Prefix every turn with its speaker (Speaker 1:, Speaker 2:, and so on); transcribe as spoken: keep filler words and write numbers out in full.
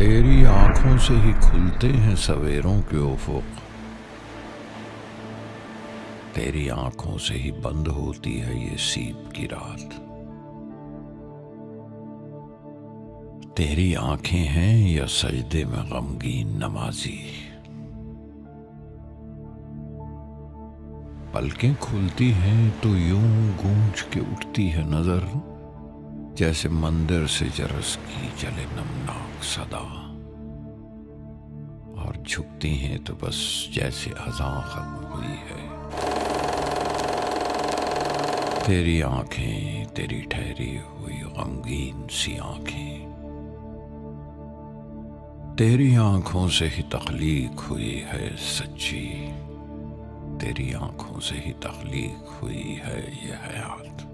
Speaker 1: तेरी आंखों से ही खुलते हैं सवेरों के उफुक, तेरी आंखों से ही बंद होती है ये सीप की रात। तेरी आंखें हैं या सजदे में गमगीन नमाजी, पलकें खुलती हैं तो यूं गूंज के उठती है नजर, जैसे मंदिर से जरस की चले नमनाक सदा, और झुकती हैं तो बस जैसे अज़ां खत्म हुई है। तेरी आंखें, तेरी ठहरी हुई गमगीन सी आंखें, तेरी आंखों से ही तख्लीक हुई है सच्ची, तेरी आंखों से ही तख्लीक हुई है ये हयात।